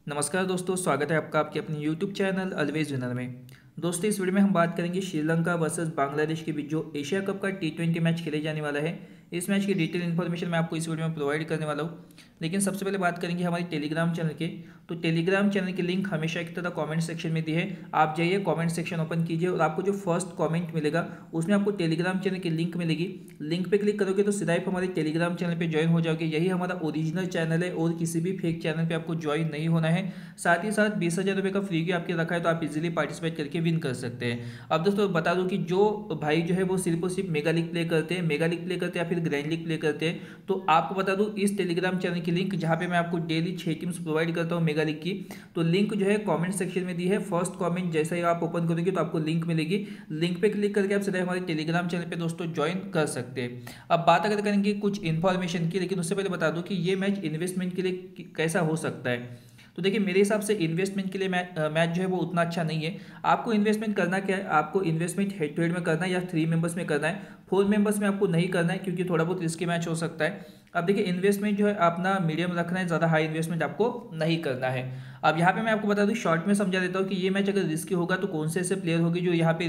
नमस्कार दोस्तों, स्वागत है आपका आपके अपने YouTube चैनल ऑलवेज विनर में। दोस्तों, इस वीडियो में हम बात करेंगे श्रीलंका वर्सेस बांग्लादेश के बीच जो एशिया कप का T20 मैच खेले जाने वाला है। इस मैच की डिटेल इन्फॉर्मेशन मैं आपको इस वीडियो में प्रोवाइड करने वाला हूँ। लेकिन सबसे पहले बात करेंगे हमारे टेलीग्राम चैनल के। तो टेलीग्राम चैनल की लिंक हमेशा की तरह कमेंट सेक्शन में दी है। आप जाइए, कमेंट सेक्शन ओपन कीजिए और आपको जो फर्स्ट कमेंट मिलेगा उसमें आपको टेलीग्राम चैनल की लिंक मिलेगी। लिंक पे क्लिक करोगे तो सीधा आप हमारे टेलीग्राम चैनल पे ज्वाइन हो जाओगे। यही हमारा ओरिजिनल चैनल है और किसी भी फेक चैनल पे आपको ज्वाइन नहीं होना है। साथ ही साथ 20,000 रुपये का फ्री की आपके रखा है, तो आप इजीली पार्टिसिपेट करके विन कर सकते हैं। अब दोस्तों बता दूं कि जो भाई जो है वो सिर्फ और सिर्फ मेगा लीग प्ले करते हैं, मेगा लीग प्ले करते हैं या फिर ग्रैंड लीग प्ले करते हैं, तो आपको बता दूं इस टेलीग्राम चैनल की लिंक, जहां पे मैं आपको डेली 6 टीम्स प्रोवाइड करता हूं मेगा लीग की, तो लिंक जो है कमेंट सेक्शन में दी है। फर्स्ट कमेंट जैसे ही आप ओपन करोगे तो आपको लिंक मिलेगी। लिंक पे क्लिक करके आप सीधे हमारे टेलीग्राम चैनल पे दोस्तों ज्वाइन कर सकते हैं। अब बात अगर करेंगे कुछ इन्फॉर्मेशन की, लेकिन उससे पहले बता दूं कि ये मैच इन्वेस्टमेंट के लिए कैसा हो सकता है। तो देखिए, मेरे हिसाब से इन्वेस्टमेंट के लिए मैच जो है वो उतना अच्छा नहीं है। आपको इन्वेस्टमेंट करना क्या है, आपको इन्वेस्टमेंट हेड टू हेड में करना है या 3 मेंबर्स में करना है। 4 मेंबर्स में आपको नहीं करना है क्योंकि थोड़ा बहुत रिस्की मैच हो सकता है। अब देखिए, इन्वेस्टमेंट जो है अपना मीडियम रखना है, ज़्यादा हाई इन्वेस्टमेंट आपको नहीं करना है। अब यहाँ पे मैं आपको बता दूं, शॉर्ट में समझा देता हूँ कि ये मैच अगर रिस्की होगा तो कौन से ऐसे प्लेयर होंगे जो यहाँ पे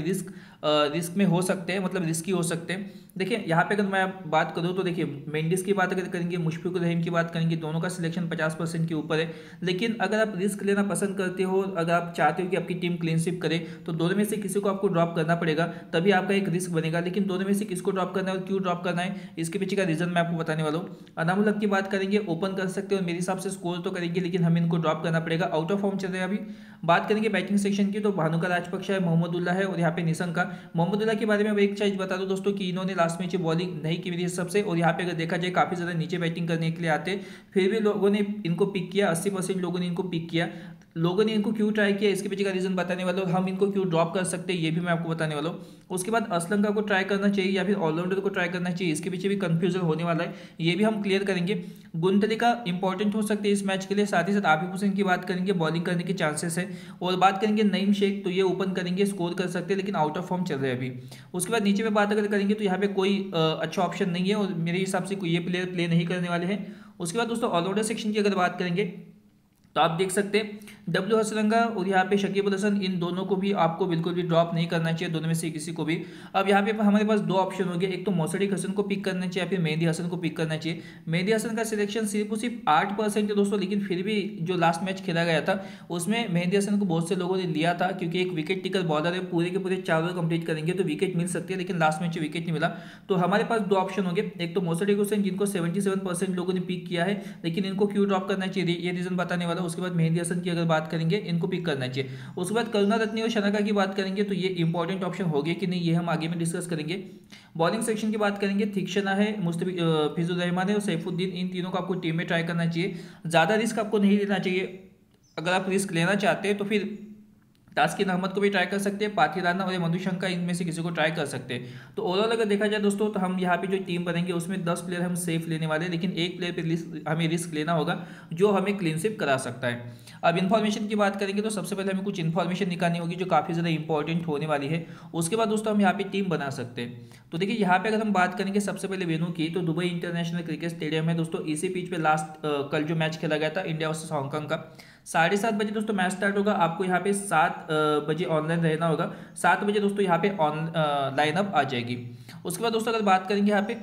रिस्क में हो सकते हैं, मतलब रिस्की हो सकते हैं। देखिए, यहाँ पे अगर मैं बात करूँ तो देखिए, मेंडिस की बात अगर करेंगे, मुशफिक रहीम की बात करेंगे, दोनों का सिलेक्शन 50% के ऊपर है। लेकिन अगर आप रिस्क लेना पसंद करते हो, अगर आप चाहते हो कि आपकी टीम क्लीन स्वीप करे, तो दोनों में से किसी को आपको ड्रॉप करना पड़ेगा, तभी आपका एक रिस्क बनेगा। लेकिन दोनों में से किसको ड्रॉप करना है और क्यों ड्रॉप करना है, इसके पीछे का रीजन मैं आपको बताने वाला हूँ। अनामुल हक की बात करेंगे, ओपन कर सकते हो, मेरे हिसाब से स्कोर तो करेंगे, लेकिन हमें इनको ड्रॉप करना पड़ेगा, आउट ऑफ फॉर्म चल रहे हैं अभी। बात करेंगे बैटिंग सेक्शन की, तो भानुका राजपक्षा है, मोहम्मदुल्लाह है और यहाँ पे निशंका। मोहम्मदुल्लाह के बारे में एक चीज बता दूं दोस्तों कि इन्होंने लास्ट मैच बॉलिंग नहीं की मेरी हिसाब से, और यहाँ पे अगर देखा जाए काफी ज्यादा नीचे बैटिंग करने के लिए आते, फिर भी लोगों ने इनको पिक किया। 80% लोगों ने इनको पिक किया। लोगों ने इनको क्यों ट्राई किया, इसके पीछे का रीजन बताने वाला हूँ। हम इनको क्यों ड्रॉप कर सकते हैं ये भी मैं आपको बताने वाला हूँ। उसके बाद असलंका को ट्राई करना चाहिए या फिर ऑलराउंडर को ट्राई करना चाहिए, इसके पीछे भी कंफ्यूजन होने वाला है, ये भी हम क्लियर करेंगे। गुनतलिका इंपॉर्टेंट हो सकते हैं इस मैच के लिए। साथ ही साथ आबिद हुसैन की बात करेंगे, बॉलिंग करने के चांसेस है। और बात करेंगे नईम शेख, तो ये ओपन करेंगे, स्कोर कर सकते हैं, लेकिन आउट ऑफ फॉर्म चल रहे हैं अभी। उसके बाद नीचे में बात अगर करेंगे तो यहाँ पे कोई अच्छा ऑप्शन नहीं है और मेरे हिसाब से कोई ये प्लेयर प्ले नहीं करने वाले हैं। उसके बाद दोस्तों ऑलराउंडर सेक्शन की अगर बात करेंगे तो आप देख सकते हैं डब्ल्यू हसरंगा और यहाँ पे शकीब अल हसन, इन दोनों को भी आपको बिल्कुल भी ड्रॉप नहीं करना चाहिए, दोनों में से किसी को भी। अब यहाँ पे हमारे पास दो ऑप्शन हो गए, एक तो मोसडिक हसन को पिक करना चाहिए या फिर मेहदी हसन को पिक करना चाहिए। मेहदी हसन का सिलेक्शन सिर्फ और सिर्फ 8% है दोस्तों, लेकिन फिर भी जो लास्ट मैच खेला गया था उसमें मेहदी हसन को बहुत से लोगों ने लिया था, क्योंकि एक विकेट टिकर बॉलर है, पूरे के पूरे 4 ओवर कंप्लीट करेंगे तो विकेट मिल सकती है, लेकिन लास्ट मैच विकेट नहीं मिला। तो हमारे पास दो ऑप्शन हो गए, एक तो मोसडिक हसन जिनको 77% लोगों ने पिक किया है, लेकिन इनको क्यों ड्रॉप करना चाहिए ये रीजन बताने वाला। उसके बाद मेहदी हसन की अगर बात करेंगे, इनको पिक करना चाहिए। उसके बाद करुणारत्ने और शनाका की बात करेंगे, तो ये इंपॉर्टेंट ऑप्शन हो गया कि नहीं, ये हम आगे में डिस्कस करेंगे। बॉलिंग सेक्शन की बात करेंगे, थिक्शना है, मुस्तफिजुर रहमान है और सैफुद्दीन, इन तीनों को आपको टीम में ट्राई करना चाहिए। ज्यादा रिस्क आपको नहीं लेना चाहिए। अगर आप रिस्क लेना चाहते हैं तो फिर तास्किन अहमद को भी ट्राई कर सकते हैं, पाथिराना और मधुशंका, इनमें से किसी को ट्राई कर सकते हैं। तो ओवरऑल अगर देखा जाए दोस्तों, तो हम यहाँ पे जो टीम बनेंगे उसमें 10 प्लेयर हम सेफ लेने वाले हैं, लेकिन एक प्लेयर पे हमें रिस्क लेना होगा जो हमें क्लीन स्वीप करा सकता है। अब इन्फॉर्मेशन की बात करेंगे तो सबसे पहले हमें कुछ इन्फॉर्मेशन निकालनी होगी जो काफ़ी ज़्यादा इंपॉर्टेंट होने वाली है। उसके बाद दोस्तों हम यहाँ पे टीम बना सकते हैं। तो देखिए, यहाँ पे अगर हम बात करेंगे सबसे पहले वेन्यू की, तो दुबई इंटरनेशनल क्रिकेट स्टेडियम है दोस्तों। इसी पिच पे लास्ट कल जो मैच खेला गया था इंडिया वर्सेस हांगकांग का, 7:30 बजे दोस्तों मैच स्टार्ट होगा। आपको यहाँ पे 7 बजे ऑनलाइन रहना होगा। 7 बजे दोस्तों यहाँ पे ऑन लाइनअप आ जाएगी। उसके बाद दोस्तों अगर बात करेंगे यहाँ पे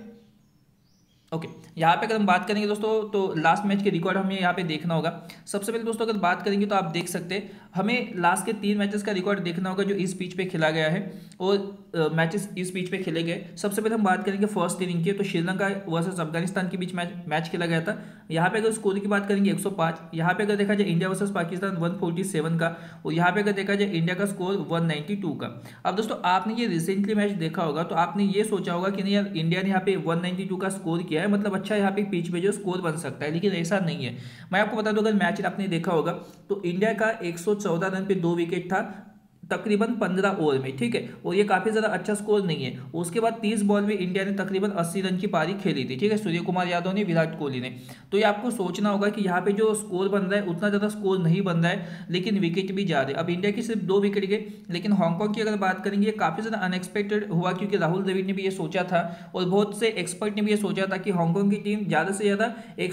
यहाँ पे अगर हम बात करेंगे दोस्तों, तो लास्ट मैच के रिकॉर्ड हमें यहाँ पे देखना होगा। सबसे पहले दोस्तों अगर बात करेंगे तो आप देख सकते हैं, हमें लास्ट के 3 मैचेस का रिकॉर्ड देखना होगा जो इस पिच पे खेला गया है और मैचेस इस पिच पे खेले गए। सबसे पहले हम बात करेंगे फर्स्ट इनिंग की, तो श्रीलंका वर्सेस अफगानिस्तान के बीच मैच खेला गया था। यहाँ पे अगर स्कोर की बात करेंगे 105, यहाँ पे अगर देखा जाए इंडिया वर्सेस पाकिस्तान 147 का, और यहाँ पे अगर देखा जाए इंडिया का स्कोर 192 का। अब दोस्तों आपने ये रिसेंटली मैच देखा होगा तो आपने ये सोचा होगा कि नहीं यार, इंडिया ने यहाँ पे 192 का स्कोर किया है, मतलब अच्छा यहाँ पे पिच पे जो स्कोर बन सकता है, लेकिन ऐसा नहीं है। मैं आपको बता दूं, अगर मैच आपने देखा होगा तो इंडिया का 114 रन पे 2 विकेट था, तकरीबन 15 ओवर में, ठीक है, और ये काफ़ी ज़्यादा अच्छा स्कोर नहीं है। उसके बाद 30 बॉल में इंडिया ने तकरीबन 80 रन की पारी खेली थी, ठीक है, सूर्य कुमार यादव ने, विराट कोहली ने। तो ये आपको सोचना होगा कि यहाँ पे जो स्कोर बन रहा है उतना ज़्यादा स्कोर नहीं बन रहा है, लेकिन विकेट भी जा रहे हैं। अब इंडिया की सिर्फ 2 विकेट गए, लेकिन हांगकॉन्ग की अगर बात करेंगे काफ़ी ज़्यादा अनएक्सपेक्टेड हुआ, क्योंकि राहुल द्रविड़ ने भी ये सोचा था और बहुत से एक्सपर्ट ने भी ये सोचा था कि हांगकॉन्ग की टीम ज़्यादा से ज़्यादा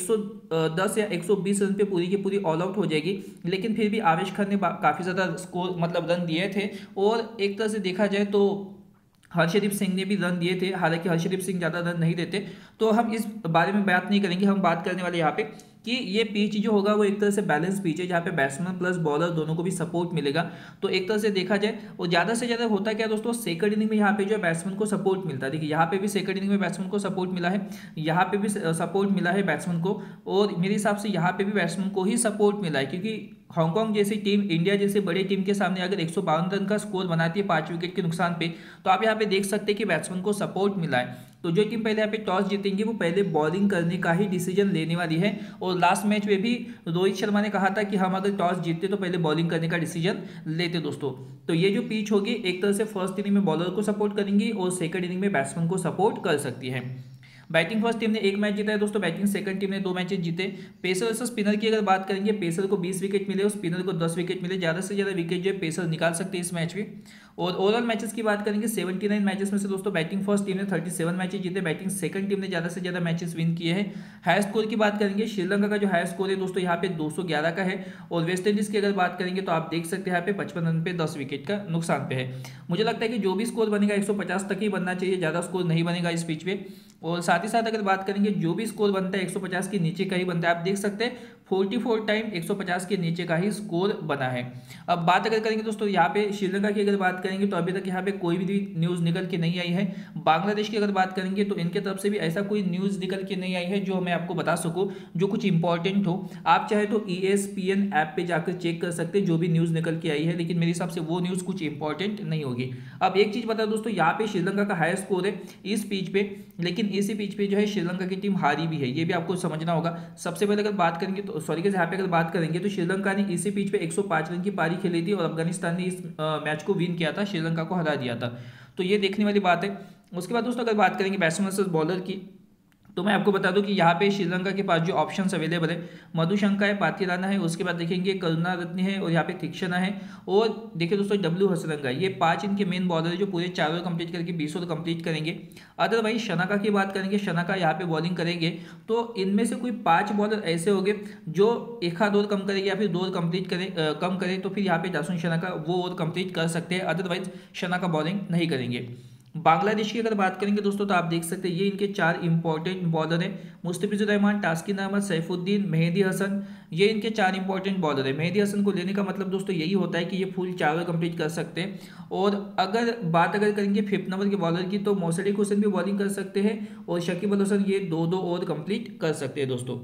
110 या 120 रन पे पूरी की पूरी ऑल आउट हो जाएगी, लेकिन फिर भी आवेश खान ने काफ़ी ज़्यादा स्कोर मतलब रन दिए थे। और एक तरह से देखा जाए तो हर्षदीप सिंह ने भी रन दिए थे, हालांकि हर्षदीप सिंह ज़्यादा रन नहीं देते। तो हम इस बारे में बात नहीं करेंगे, हम बात करने वाले यहाँ पे कि ये पिच जो होगा वो एक तरह से बैलेंस पिच है, जहाँ पे बैट्समैन प्लस बॉलर दोनों को भी सपोर्ट मिलेगा। तो एक तरह से देखा जाए और ज़्यादा से ज़्यादा होता क्या दोस्तों, सेकंड इनिंग में यहाँ पे जो बैट्समैन को सपोर्ट मिलता है। देखिए यहाँ पे भी सेकंड इनिंग में बैट्समैन को सपोर्ट मिला है, यहाँ पे भी सपोर्ट मिला है बैट्समैन को, और मेरे हिसाब से यहाँ पे भी बैट्समैन को ही सपोर्ट मिला है, क्योंकि हांगकांग जैसी टीम इंडिया जैसे बड़ी टीम के सामने अगर 152 रन का स्कोर बनाती है 5 विकेट के नुकसान पे, तो आप यहाँ पे देख सकते हैं कि बैट्समैन को सपोर्ट मिला है। तो जो टीम पहले यहाँ पे टॉस जीतेंगी वो पहले बॉलिंग करने का ही डिसीजन लेने वाली है। और लास्ट मैच में भी रोहित शर्मा ने कहा था कि हम अगर टॉस जीतते तो पहले बॉलिंग करने का डिसीजन लेते दोस्तों। तो ये जो पिच होगी एक तरह से फर्स्ट इनिंग में बॉलर को सपोर्ट करेंगी और सेकंड इनिंग में बैट्समैन को सपोर्ट कर सकती है। बैटिंग फर्स्ट टीम ने 1 मैच जीता है दोस्तों, बैटिंग सेकंड टीम ने 2 मैचेस जीते। पेसर वर्सेस स्पिनर की अगर बात करेंगे, पेसर को 20 विकेट मिले और स्पिनर को 10 विकेट मिले। ज़्यादा से ज़्यादा विकेट जो है पेसर निकाल सकते हैं इस मैच में। और ओवरऑल मैचेस की बात करेंगे 79 मैचेस में से दोस्तों बैटिंग फर्स्ट टीम ने 37 मैचेस जीते, बैटिंग सेकंड टीम ने ज़्यादा से ज़्यादा मैचेस विन किए हैं। हाई स्कोर की बात करेंगे, श्रीलंका का जो हाई स्कोर है दोस्तों यहाँ पे 211 का है, और वेस्ट इंडीज़ की अगर बात करेंगे तो आप देख सकते हैं यहाँ पे 55 रन पे 10 विकेट का नुकसान पे है। मुझे लगता है कि जो भी स्कोर बनेगा 150 तक ही बनना चाहिए, ज़्यादा स्कोर नहीं बनेगा इस पिच पे। और साथ ही साथ अगर बात करेंगे जो भी स्कोर बनता है 150 के नीचे का ही बनता है। आप देख सकते हैं 44 टाइम 150 के नीचे का ही स्कोर बना है। अब बात अगर करेंगे दोस्तों यहाँ पे श्रीलंका की अगर बात करेंगे तो अभी तक यहाँ पे कोई भी न्यूज़ निकल के नहीं आई है। बांग्लादेश की अगर बात करेंगे तो इनके तरफ से भी ऐसा कोई न्यूज़ निकल के नहीं आई है जो मैं आपको बता सकूँ, जो कुछ इंपॉर्टेंट हो। आप चाहे तो ESPN ऐप पे जाकर चेक कर सकते हैं जो भी न्यूज़ निकल के आई है, लेकिन मेरे हिसाब से वो न्यूज़ कुछ इंपॉर्टेंट नहीं होगी। अब एक चीज़ बता दोस्तों, यहाँ पे श्रीलंका का हाई स्कोर है इस पिच पे, लेकिन इसी पिच पे जो है श्रीलंका की टीम हारी भी है, ये भी आपको समझना होगा। सबसे पहले अगर बात करेंगे तो यहाँ पे अगर बात करेंगे तो श्रीलंका ने इसी पिच पे 105 रन की पारी खेली थी और अफगानिस्तान ने इस मैच को विन किया था, श्रीलंका को हरा दिया था। तो ये देखने वाली बात है। उसके बाद दोस्तों अगर बात करेंगे बैट्समैन वर्सेस बॉलर की, तो मैं आपको बता दूं कि यहाँ पे श्रीलंका के पास जो ऑप्शंस अवेलेबल है, मधुशंका है, पाथिराना है, उसके बाद देखेंगे करुणारत्ने है और यहाँ पे थिक्षणा है, और देखिए दोस्तों W हसरंगा। ये 5 इनके मेन बॉलर है जो पूरे 4 ओवर कंप्लीट करके 20 ओवर कंप्लीट करेंगे। अदरवाइज शनाका की बात करेंगे, शनाका यहाँ पे बॉलिंग करेंगे, तो इनमें से कोई 5 बॉलर ऐसे होंगे जो 1 ओवर कम करेंगे या फिर 2 ओवर कंप्लीट करें, कम करें, तो फिर यहाँ पे जासून शनाका वो ओवर कंप्लीट कर सकते हैं, अदरवाइज शनाका बॉलिंग नहीं करेंगे। बांग्लादेश की अगर बात करेंगे दोस्तों तो आप देख सकते हैं ये इनके 4 इंपॉर्टेंट बॉलर हैं, मुस्तफिजुर रहमान, तास्किन अहमद, सैफुद्दीन, मेहदी हसन। ये इनके 4 इंपॉर्टेंट बॉलर है। मेहदी हसन को लेने का मतलब दोस्तों यही होता है कि ये फुल 4 ओवर कंप्लीट कर सकते हैं। और बात करेंगे 5th नंबर के बॉलर की, तो मोशर्रफ हुसैन भी बॉलिंग कर सकते हैं और शकीब अल हसन, ये 2-2 ओवर कंप्लीट कर सकते हैं दोस्तों।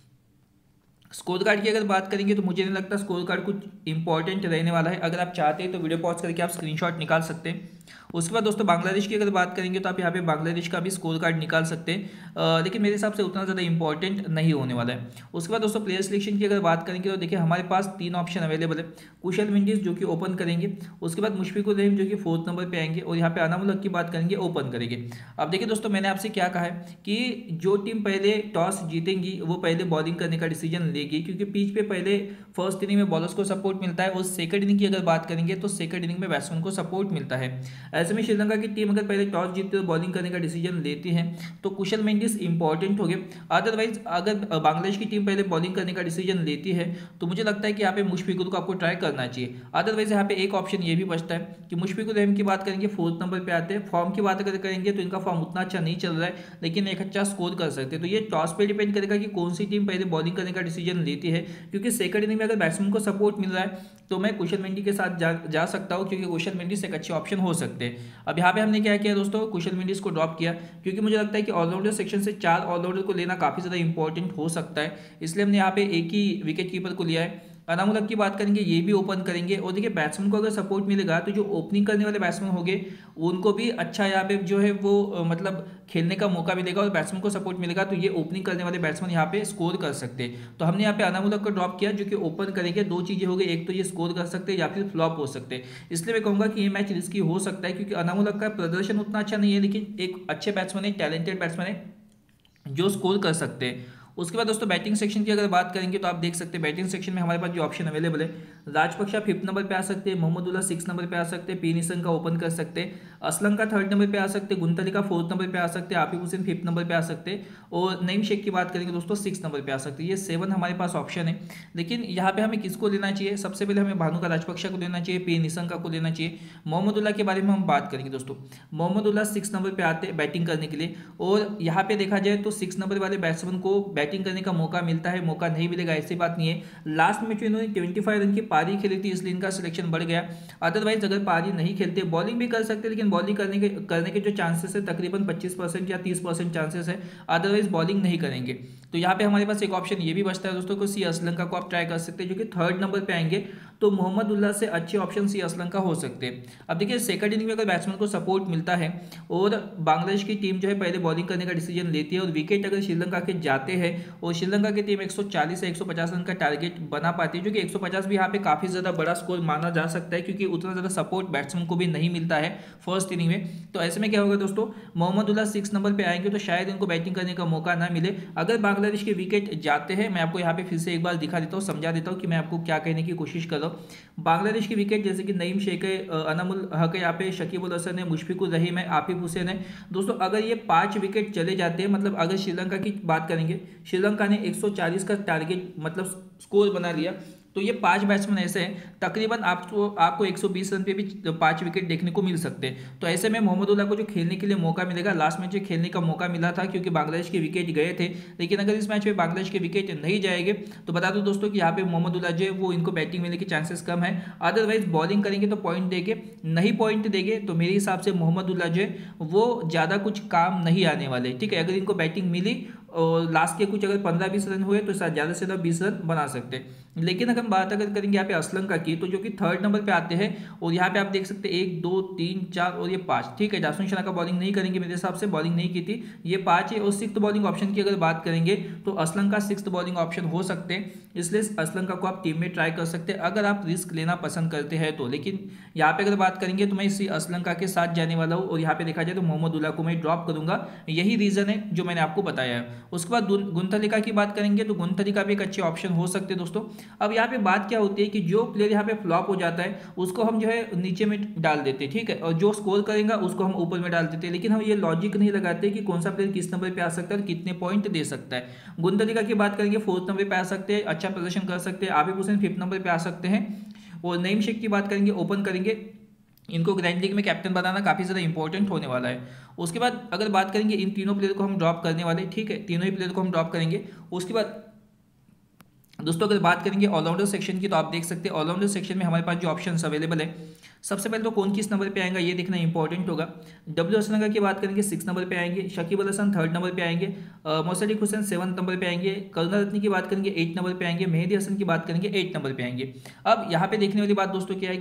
स्कोर कार्ड की अगर बात करेंगे तो मुझे नहीं लगता स्कोर कार्ड कुछ इंपॉर्टेंट रहने वाला है। अगर आप चाहते हैं तो वीडियो पॉज करके आप स्क्रीनशॉट निकाल सकते हैं। उसके बाद दोस्तों बांग्लादेश की अगर बात करेंगे तो आप यहाँ पे बांग्लादेश का भी स्कोर कार्ड निकाल सकते हैं, लेकिन मेरे हिसाब से उतना ज़्यादा इंपॉर्टेंट नहीं होने वाला है। उसके बाद दोस्तों प्लेयर सिलेक्शन की अगर बात करेंगे तो देखिए हमारे पास 3 ऑप्शन अवेलेबल है। कुशल मेंडिस जो कि ओपन करेंगे, उसके बाद मुशफिकुर रहीम जो कि 4th नंबर पर आएंगे, और यहाँ पे अनामुल हक की बात करेंगे ओपन करेंगे। अब देखिए दोस्तों मैंने आपसे क्या कहा है कि जो टीम पहले टॉस जीतेंगी वो पहले बॉलिंग करने का डिसीजन लेगी, क्योंकि पिच पे पहले फर्स्ट इनिंग में बॉलर्स को सपोर्ट मिलता है और सेकंड इनिंग की अगर बात करेंगे तो सेकंड इनिंग में बैट्समैन को सपोर्ट मिलता है। ऐसे में श्रीलंका की टीम अगर पहले टॉस जीतती है बॉलिंग करने का डिसीजन लेती है तो कुशल मेंडिस इंपॉर्टेंट हो गए। अदरवाइज अगर बांग्लादेश की टीम पहले बॉलिंग करने का डिसीजन लेती है तो मुझे लगता है कि यहाँ पे मुशफिकुर को आपको ट्राई करना चाहिए। अदरवाइज यहाँ पे एक ऑप्शन ये भी बचता है कि मुशफिकुर रहमान की बात करेंगे 4th नंबर पे आते हैं। फॉर्म की बात अगर करेंगे तो इनका फॉर्म उतना अच्छा नहीं चल रहा है, लेकिन एक अच्छा स्कोर कर सकते हैं। तो ये टॉस पे डिपेंड करेगा कि कौन सी टीम पहले बॉलिंग करने का डिसीजन लेती है, क्योंकि सेकंड इनिंग में अगर बैट्समैन को सपोर्ट मिल रहा है तो मैं कुशल मेंडिस के साथ जा सकता हूँ, क्योंकि कुशल मेंडिस एक अच्छे ऑप्शन हो सकते हैं। अब यहाँ पे हमने क्या किया दोस्तों, कुशल मेंडिस को ड्रॉप किया, क्योंकि मुझे लगता है कि ऑलराउंडर सेक्शन से 4 ऑलराउंडर को लेना काफ़ी ज़्यादा इंपॉर्टेंट हो सकता है, इसलिए हमने यहाँ पे एक ही विकेट कीपर को लिया है। अनामुलक की बात करेंगे, ये भी ओपन करेंगे। और देखिए बैट्समैन को अगर सपोर्ट मिलेगा तो जो ओपनिंग करने वाले बैट्समैन होंगे उनको भी अच्छा यहाँ पे जो है वो मतलब खेलने का मौका मिलेगा, और बैट्समैन को सपोर्ट मिलेगा तो ये ओपनिंग करने वाले बैट्समैन यहाँ पे स्कोर कर सकते हैं। तो हमने यहाँ पे अनामुलक को ड्रॉप किया जो कि ओपन करेंगे। दो चीजें हो गई, एक तो ये स्कोर कर सकते हैं या फिर फ्लॉप हो सकते हैं। इसलिए मैं कहूंगा कि ये मैच रिस्की हो सकता है, क्योंकि अनामुलक का प्रदर्शन उतना अच्छा नहीं है, लेकिन एक अच्छे बैट्समैन है, टैलेंटेड बैट्समैन है जो स्कोर कर सकते हैं। उसके बाद दोस्तों बैटिंग सेक्शन की अगर बात करेंगे तो आप देख सकते हैं बैटिंग सेक्शन में हमारे पास जो ऑप्शन अवेलेबल है, राजपक्षा 5th नंबर पे आ सकते हैं, मोहम्मदुल्लाह 6 नंबर पे आ सकते हैं, पी निशंका ओपन कर सकते हैं, असलम का 3rd नंबर पे आ सकते हैं, गुंतलिका 4th नंबर पे आ सकते हैं, आफिफ हुसैन 5th नंबर पे आ सकते हैं, और नईम शेख की बात करेंगे दोस्तों 6th नंबर पे आ सकते हैं। ये 7 हमारे पास ऑप्शन है। लेकिन यहाँ पे हमें किसको लेना चाहिए? सबसे पहले हमें भानुका राजपक्षा को लेना चाहिए, पी निशंका को लेना चाहिए। मोहम्मदुल्लाह के बारे में हम बात करेंगे दोस्तों। मोहम्मदुल्लाह 6 नंबर पे आते हैं बैटिंग करने के लिए, और यहाँ पे देखा जाए तो 6 नंबर वाले बैट्समैन को बैटिंग करने का मौका मिलता है, मौका नहीं मिलेगा ऐसी बात नहीं है। लास्ट मैच में इन्होंने 25 रन की पारी खेली थी, इसलिए इनका सिलेक्शन बढ़ गया। अदरवाइज अगर पारी नहीं खेलते, बॉलिंग भी कर सकते, लेकिन बॉलिंग करने के जो चांसेस है तकरीबन 25% या 30% चांसेस है, अदरवाइज बॉलिंग नहीं करेंगे। तो यहाँ पे हमारे पास एक ऑप्शन ये भी बचता है दोस्तों को, सी असलंका को आप ट्राई कर सकते हैं, जो कि 3rd नंबर पे आएंगे। तो मोहम्मदुल्लाह से अच्छे ऑप्शन सी असलंका हो सकते हैं। अब देखिए सेकंड इनिंग में अगर बैट्समैन को सपोर्ट मिलता है और बांग्लादेश की टीम जो है पहले बॉलिंग करने का डिसीजन लेती है, और विकेट अगर श्रीलंका के जाते हैं और श्रीलंका की टीम 140 से 150 रन का टारगेट बना पाती है, जो कि 150 भी यहाँ पे काफी ज्यादा बड़ा स्कोर माना जा सकता है, क्योंकि उतना ज्यादा सपोर्ट बैट्समैन को भी नहीं मिलता है फर्स्ट इनिंग में। तो ऐसे में क्या होगा दोस्तों, मोहम्मदुल्लाह 6 नंबर पे आएंगे तो शायद इनको बैटिंग करने का मौका ना मिले। अगर बांग्लादेश के विकेट जाते हैं, मैं आपको यहाँ पे फिर से एक बार दिखा देता हूँ, समझा देता हूँ कि मैं आपको क्या कहने की कोशिश कर रहा हूँ। बांग्लादेश के विकेट जैसे कि नईम शेख है, अनामुल हक है, यहाँ पे शकीब उल हसन है, मुशफिकुर रहीम है, आफिफ हुसैन है दोस्तों, अगर ये 5 विकेट चले जाते हैं, मतलब अगर श्रीलंका की बात करेंगे, श्रीलंका ने 140 का टारगेट मतलब स्कोर बना लिया, तो ये 5 बैट्समैन ऐसे हैं तकरीबन आपको 120 रन पे भी 5 विकेट देखने को मिल सकते हैं। तो ऐसे में मोहम्मदुल्लाह को जो खेलने के लिए मौका मिलेगा, लास्ट मैच में खेलने का मौका मिला था क्योंकि बांग्लादेश के विकेट गए थे, लेकिन अगर इस मैच में बांग्लादेश के विकेट नहीं जाएंगे तो बता दो दोस्तों कि यहाँ पे मोहम्मदुल्लाह जो है वो इनको बैटिंग मिलने के चांसेस कम है। अदरवाइज बॉलिंग करेंगे तो पॉइंट देंगे, नहीं पॉइंट देंगे तो मेरे हिसाब से मोहम्मदुल्लाह जो है वो ज़्यादा कुछ काम नहीं आने वाले। ठीक है, अगर इनको बैटिंग मिली और लास्ट के कुछ अगर 15-20 रन हुए तो ज़्यादा से ज़्यादा 20 रन बना सकते हैं। लेकिन अगर हम बात करेंगे यहाँ पे असलंका की, तो जो कि 3rd नंबर पे आते हैं, और यहाँ पे आप देख सकते हैं 1 2 3 4 और ये 5। ठीक है, जासून शना का बॉलिंग नहीं करेंगे, मेरे हिसाब से बॉलिंग नहीं की थी, ये 5 है। और 6th बॉलिंग ऑप्शन की अगर बात करेंगे तो असलंका 6th बॉलिंग ऑप्शन हो सकते हैं, इसलिए असलंका को आप टीम में ट्राई कर सकते हैं अगर आप रिस्क लेना पसंद करते हैं तो। लेकिन यहाँ पे अगर बात करेंगे तो मैं इसी असलंका के साथ जाने वाला हूँ, और यहाँ पे देखा जाए तो मोहम्मदुल्लाह को मैं ड्रॉप करूंगा, यही रीजन है जो मैंने आपको बताया है। उसके बाद गुंतलिका की बात करेंगे तो गुंतलिका भी एक अच्छे ऑप्शन हो सकते हैं दोस्तों। अब यहाँ पे बात क्या होती है कि जो प्लेयर यहाँ पे फ्लॉप हो जाता है उसको हम जो है नीचे में डाल देते हैं, ठीक है, और जो स्कोर करेगा उसको हम ऊपर में डाल देते हैं, लेकिन हम ये लॉजिक नहीं लगाते कि कौन सा प्लेयर किस नंबर पे आ सकता है और कितने पॉइंट दे सकता है। गुंतलिका की बात करेंगे 4th नंबर पे आ सकते हैं, अच्छा प्रदर्शन कर सकते हैं। आबिद हुसैन 5th नंबर पे आ सकते हैं। और नईम शेख की बात करेंगे ओपन करेंगे, इनको ग्रैंड लीग में कैप्टन बनाना काफ़ी ज़्यादा इंपॉर्टेंट होने वाला है। उसके बाद अगर बात करेंगे इन तीनों प्लेयर को हम ड्रॉप करने वाले, ठीक है, तीनों ही प्लेयर को हम ड्रॉप करेंगे। उसके बाद दोस्तों अगर बात करेंगे ऑलराउंडर सेक्शन की, तो आप देख सकते हैं ऑलराउंडर सेक्शन में हमारे पास जो ऑप्शंस अवेलेबल है, सबसे पहले तो कौन किस नंबर पे आएगा ये देखना इंपॉर्टेंट होगा। डब्ल्यू असलंका की बात करेंगे 6 नंबर पे आएंगे, शकीब अल हसन 3rd नंबर पे आएंगे, मोसडिक हुसैन 7th नंबर पे आएंगे, करुणारत्ने की बात करेंगे 8 नंबर पे आएंगे, मेहदी हसन की बात करेंगे 8 नंबर पे आएंगे। अब यहाँ पे देखने वाली बात दोस्तों क्या है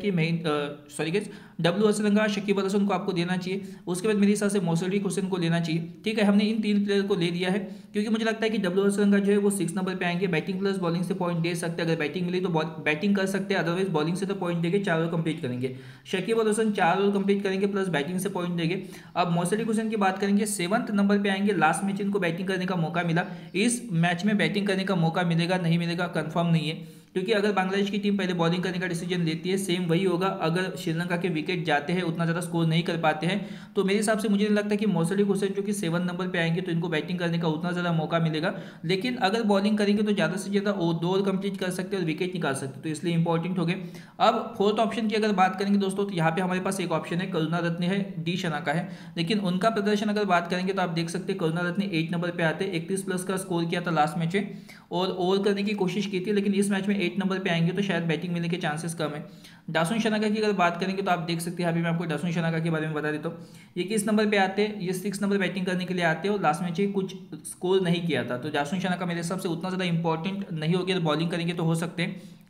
कि डब्ल्यू असलंका शकीब अल हसन को आपको देना चाहिए, उसके बाद मेरे हिसाब से मोसडिक हुसैन को लेना चाहिए। ठीक है, हमने इन 3 प्लेयर को ले लिया है क्योंकि मुझे लगता है कि डब्ल्यू असलंका जो है वो 6 नंबर पे आएंगे, बैटिंग प्लस बॉलिंग से पॉइंट दे सकते हैं, अगर बैटिंग मिली तो बैटिंग कर सकते हैं, अदरवाइज बॉलिंग से तो पॉइंट देंगे, 4 ओवर कंप्लीट करेंगे। शकीब अल हसन 4 ओवर कंप्लीट करेंगे प्लस बैटिंग से पॉइंट देंगे। अब मोसडिक हुसैन की बात करेंगे 7th नंबर पे आएंगे, लास्ट मैच इनको बैटिंग करने का मौका मिला, इस मैच में बैटिंग करने का मौका मिलेगा नहीं मिलेगा कंफर्म नहीं है, क्योंकि अगर बांग्लादेश की टीम पहले बॉलिंग करने का डिसीजन लेती है सेम वही होगा। अगर श्रीलंका के विकेट जाते हैं उतना ज़्यादा स्कोर नहीं कर पाते हैं, तो मेरे हिसाब से मुझे नहीं लगता कि मोसडिक हुसैन जो कि 7 नंबर पे आएंगे तो इनको बैटिंग करने का उतना ज़्यादा मौका मिलेगा। लेकिन अगर बॉलिंग करेंगे तो ज़्यादा से ज़्यादा 2 ओवर कंप्लीट कर सकते हैं और विकेट निकाल सकते हैं, तो इसलिए इंपॉर्टेंट हो गए। अब 4th ऑप्शन की अगर बात करेंगे दोस्तों, तो यहाँ पे हमारे पास एक ऑप्शन है करुणारत्ने है, डी शना का है, लेकिन उनका प्रदर्शन अगर बात करेंगे तो आप देख सकते हैं करुणारत्ने 8 नंबर पे आते, 31 प्लस का स्कोर किया था लास्ट मैच में और ओवर करने की कोशिश की थी, लेकिन इस मैच में 8 नंबर पे आएंगे तो शायद बैटिंग मिलने के चांसेस कम है। दासुन शनाका की अगर बात करेंगे तो आप देख सकते हैं, अभी मैं आपको दासुन शनाका के बारे में बता देता हूँ। ये किस नंबर पे आते हैं, ये 6 नंबर बैटिंग करने के लिए आते हैं और लास्ट मैच कुछ स्कोर नहीं किया था, तो दासुन शनाका मेरे हिसाब से उतना ज़्यादा इंपॉर्टेंट नहीं होगी, बॉलिंग करेंगे तो हो सकते हैं।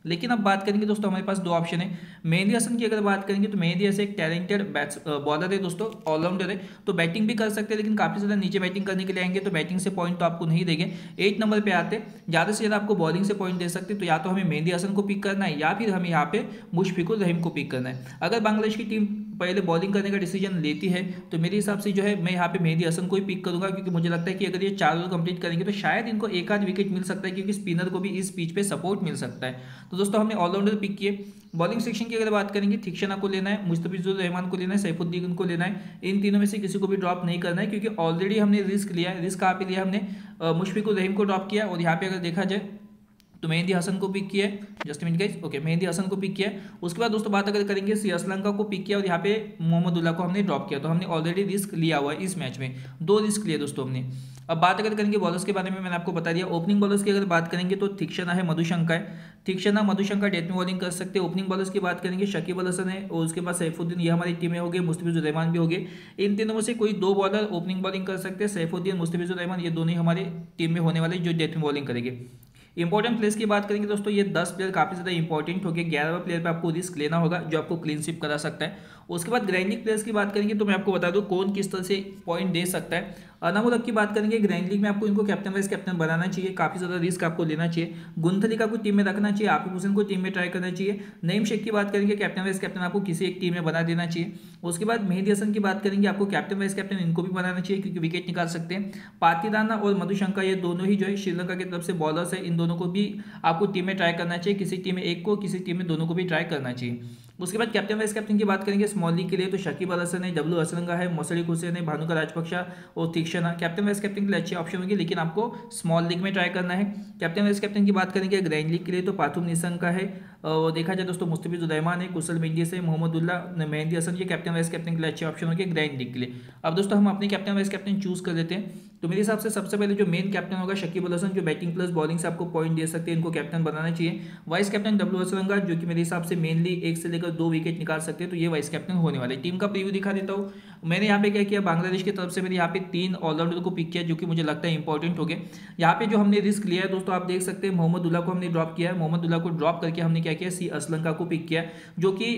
लेकिन अब बात करेंगे दोस्तों, हमारे पास दो ऑप्शन है। मेहदी हसन की अगर बात करेंगे तो मेहदी हसन एक टैलेंटेड बॉलर है दोस्तों, ऑलराउंडर है, तो बैटिंग भी कर सकते हैं, लेकिन काफ़ी ज़्यादा नीचे बैटिंग करने के लिए आएंगे तो बैटिंग से पॉइंट तो आपको नहीं देंगे। 8 नंबर पे आते ज़्यादा से ज़्यादा आपको बॉलिंग से पॉइंट दे सकते, तो या तो हमें मेहदी हसन को पिक करना है या फिर हमें यहाँ पे मुशफिकुर रहीम को पिक करना है। अगर बांग्लादेश की टीम पहले बॉलिंग करने का डिसीजन लेती है तो मेरे हिसाब से जो है मैं यहाँ पे मेहदी हसन को ही पिक करूंगा, क्योंकि मुझे लगता है कि अगर ये 4 ओवर कंप्लीट करेंगे तो शायद इनको एक आध विकेट मिल सकता है, क्योंकि स्पिनर को भी इस पिच पे सपोर्ट मिल सकता है। तो दोस्तों हमने ऑलराउंडर पिक किए। बॉलिंग सेक्शन की अगर बात करेंगे, थिक्शना को लेना है, मुस्तफिजुर रहमान को लेना है, सैफुद्दीन को लेना है। इन तीनों में से किसी को भी ड्रॉप नहीं करना है, क्योंकि ऑलरेडी हमने रिस्क लिया है। रिस्क कहाँ पे लिया हमने, मुशफिकुर रहीम को ड्रॉप किया, और यहाँ पे अगर देखा जाए तो मेहदी हसन को पिक किया है। Just minute guys, okay, Mehidy Hasan को पिक किया है। उसके बाद दोस्तों बात अगर करेंगे, श्रीलंका को पिक किया और यहाँ पे मोहम्मदुल्लाह को हमने ड्रॉप किया। तो हमने ऑलरेडी रिस्क लिया हुआ है इस मैच में, 2 रिस्क लिए दोस्तों हमने। अब बात अगर करेंगे बॉलर्स के बारे में, मैंने आपको बता दिया। ओपनिंग बॉलर्स की अगर बात करेंगे तो थिक्शना है, मधुशंका है। थिक्शना मधुशंका डेथ में बॉलिंग कर सकते हैं। ओपनिंग बॉलर्स की बात करेंगे, शकीब अल हसन है और उसके बाद सैफुद्दीन, ये हमारी टीम में हो गए, मुस्तफिजुर रहमान भी हो गए। इन तीनों में से कोई 2 बॉलर ओपनिंग बॉलिंग कर सकते हैं, सैफुद्दीन, मुस्तफिजुर रहमान, ये दोनों ही हमारी टीम में होने वाले जो डेथ में बॉलिंग करेंगे। इंपॉर्टेंट प्लेयर्स की बात करेंगे दोस्तों, ये 10 प्लेयर काफी ज्यादा इंपॉर्टेंट हो गए। 11वें प्लेयर पे आपको रिस्क लेना होगा जो आपको क्लीन स्वीप करा सकता है। उसके बाद ग्रैंड लीग प्लेयर्स की बात करेंगे तो मैं आपको बता दूं कौन किस तरह से पॉइंट दे सकता है। अनामुल हक की बात करेंगे, ग्रैंड लीग में आपको इनको कैप्टन वाइस कैप्टन बनाना चाहिए, काफी ज्यादा रिस्क आपको लेना चाहिए। गुंथलिका को टीम में रखना चाहिए, आकिब हुसैन को टीम में ट्राई करना चाहिए। नईम शेख की बात करेंगे, कैप्टन वाइस कैप्टन आपको किसी एक टीम में बना देना चाहिए। उसके बाद मेहदी हसन की बात करेंगे, आपको कैप्टन वाइस कैप्टन इनको भी बनाना चाहिए, क्योंकि विकेट निकाल सकते हैं। पातिदाना और मधुशंका ये दोनों ही जो है श्रीलंका की तरफ से बॉलर्स है, इन दोनों को भी आपको टीम में ट्राई करना चाहिए। किसी टीम में एक को, किसी टीम में दोनों को भी ट्राई करना चाहिए। उसके बाद कैप्टन वाइस कैप्टन की बात करेंगे, स्मॉल लीग के लिए तो शकीब अल हसन है, डब्ल्यू असलंगा है, मोशफिक हुसैन है, भानुका राजपक्षा और थिक्शना कैप्टन वाइस कैप्टन के लिए अच्छे ऑप्शन होंगे, लेकिन आपको स्मॉल लीग में ट्राई करना है। कैप्टन वाइस कैप्टन की बात करेंगे ग्रैंड लीग के लिए तो पाथुम निशंका है, और देखा जाए दोस्तों मुस्तफिजुर रहमान है, कुशल मेंडिस है, मोहम्मदुल्लाह, मेहदी हसन, ये कैप्टन वाइस कैप्टन के लिए अच्छे ऑप्शन होंगे ग्रैंड लीग के लिए। अब दोस्तों हम अपने कैप्टन वाइस कैप्टन चूज कर लेते हैं। तो मेरे हिसाब से सबसे पहले जो मेन कैप्टन होगा शकीब अल हसन, जो बैटिंग प्लस बॉलिंग से आपको पॉइंट दे सकते हैं, इनको कैप्टन बनाना चाहिए। वाइस कैप्टन डब्ल्यू असलंगा, जो कि मेरे हिसाब से मेनली 1 से लेकर 2 विकेट निकाल सकते हैं, तो ये वाइस कैप्टन होने वाले। टीम का प्रीव्यू दिखा देता हूँ। मैंने यहाँ पे क्या किया, बांग्लादेश की तरफ से मैंने यहाँ पे 3 ऑलराउंडर को पिक किया, जो कि मुझे लगता है इंपॉर्टेंट हो गए। यहाँ पे जो हमने रिस्क लिया है दोस्तों, आप देख सकते हैं मोहम्मदुल्लाह को हमने ड्रॉप किया है। मोहम्मदुल्लाह को ड्रॉप करके हमने क्या किया, श्रीलंका को पिक किया, जो कि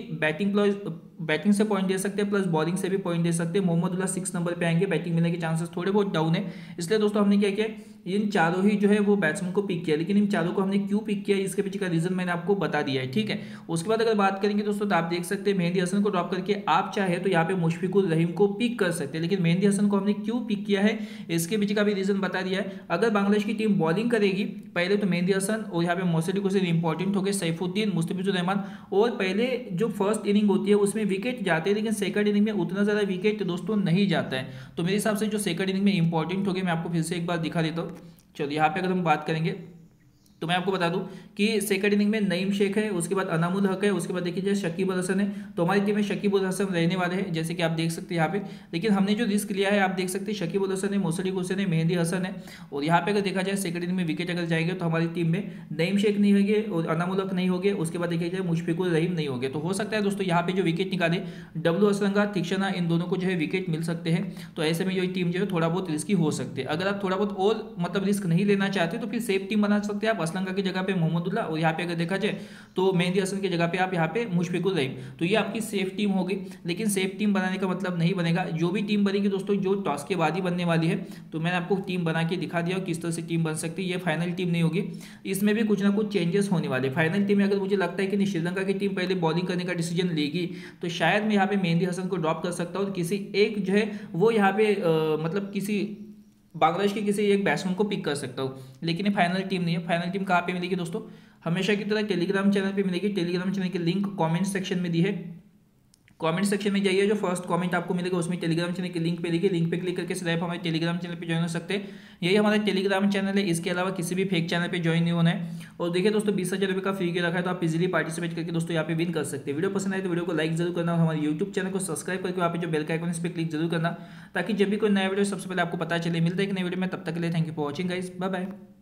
बैटिंग से पॉइंट दे सकते हैं प्लस बॉलिंग से भी पॉइंट दे सकते हैं। मोहम्मदुल्लाह 6 नंबर पे आएंगे, बैटिंग मिलने के चांसेस थोड़े बहुत डाउन है, इसलिए दोस्तों हमने क्या किया, इन चारों ही जो है वो बैट्समैन को पिक किया। लेकिन इन चारों को हमने क्यों पिक किया, इसके पीछे का रीजन मैंने आपको बता दिया है, ठीक है। उसके बाद अगर बात करेंगे दोस्तों, तो आप देख सकते हैं मेहदी हसन को ड्रॉप करके आप चाहे तो यहाँ पे मुशफिकुर रहीम को पिक कर सकते हैं, लेकिन मेहदी हसन को हमने क्यों पिक किया है इसके पीछे का भी रीजन बता दिया है। अगर बांग्लादेश की टीम बॉलिंग करेगी पहले तो मेहदी हसन, और यहाँ पे मोशफिक हुसैन इंपॉर्टेंट हो गए, सैफुद्दीन, मुस्तफिजुर रहमान, और पहले जो फर्स्ट इनिंग होती है उसमें विकेट जाते हैं, लेकिन सेकंड इनिंग में उतना ज्यादा विकेट दोस्तों नहीं जाता है। तो मेरे हिसाब से जो सेकंड इनिंग में इंपॉर्टेंट हो गए, मैं आपको फिर से एक बार दिखा देता हूँ। चलो यहाँ पे अगर हम बात करेंगे तो मैं आपको बता दूं कि सेकंड इनिंग में नईम शेख है, उसके बाद अनामुल हक है, उसके बाद देखिए जाए शकीब अल हसन है। तो हमारी टीम में शकीब अल हसन रहने वाले हैं, जैसे कि आप देख सकते हैं यहाँ पे। लेकिन हमने जो रिस्क लिया है आप देख सकते हैं, शकीब अल हसन है, मोशफिक हुसैन है, मेहदी हसन है, और यहाँ पे अगर देखा जाए सेकंड इनिंग में विकेट अगर जाएंगे तो हमारी टीम में नईम शेख नहीं होंगे और अनामुल हक नहीं होंगे, उसके बाद देखिए जाए मुशफिकुर रहीम नहीं होंगे। तो हो सकता है दोस्तों यहाँ पे जो विकेट निकाले डब्ल्यू असलंगा, थिक्शना, इन दोनों को जो है विकेट मिल सकते हैं। तो ऐसे में ये टीम जो है थोड़ा बहुत रिस्की हो सकती है। अगर आप थोड़ा बहुत और मतलब रिस्क नहीं लेना चाहते तो फिर सेफ टीम बना सकते हैं आप, असलंगा की जगह पे मोहम्मदुल्लाह, और यहाँ पे अगर देखा जाए तो मेहदी हसन की जगह पे आप यहाँ पे मुशफिकुर रहीम। तो ये आपकी सेफ टीम होगी। लेकिन सेफ टीम बनाने का मतलब नहीं बनेगा, जो भी टीम बनेगी दोस्तों जो टॉस के बाद ही बनने वाली है। तो मैंने आपको टीम बना के दिखा दिया किस तरह से टीम बन सकती है। ये फाइनल टीम नहीं होगी, इसमें भी कुछ ना कुछ चेंजेस होने वाले। फाइनल टीम में अगर मुझे लगता है कि श्रीलंका की टीम पहले बॉलिंग करने का डिसीजन लेगी तो शायद मैं यहाँ पे मेहदी हसन को ड्रॉप कर सकता हूँ, किसी एक जो है वो यहाँ पे मतलब किसी बांग्लादेश के किसी एक बैट्समैन को पिक कर सकता हूँ। लेकिन ये फाइनल टीम नहीं है। फाइनल टीम कहाँ पे मिलेगी दोस्तों, हमेशा की तरह टेलीग्राम चैनल पे मिलेगी। टेलीग्राम चैनल की लिंक कमेंट सेक्शन में दी है, कमेंट सेक्शन में जाइए, जो फर्स्ट कमेंट आपको मिलेगा उसमें टेलीग्राम चैनल की लिंक मिलेगी। लिंक पे क्लिक करके सिर्फ हमारे टेलीग्राम चैनल पे ज्वाइन हो सकते हैं। यही हमारा टेलीग्राम चैनल है, इसके अलावा किसी भी फेक चैनल पे ज्वाइन नहीं होना है। और देखिए दोस्तों 20,000 रुपये का फ्री के रखा है, तो आप इजीली पार्टिसिपेट करके दोस्तों यहाँ पे विन कर सकते हैं। वीडियो पसंद आए तो वीडियो को लाइक जरूर करना और हमारे यूट्यूब चैनल को सब्सक्राइब करके वहाँ पे जो बेल का आइकन है इस पर क्लिक जरूर करना, ताकि जब भी कोई नया वीडियो सबसे पहले आपको पता चले। मिलता है कि नई वीडियो में, तब तक के लिए thank you for watching guys, bye bye.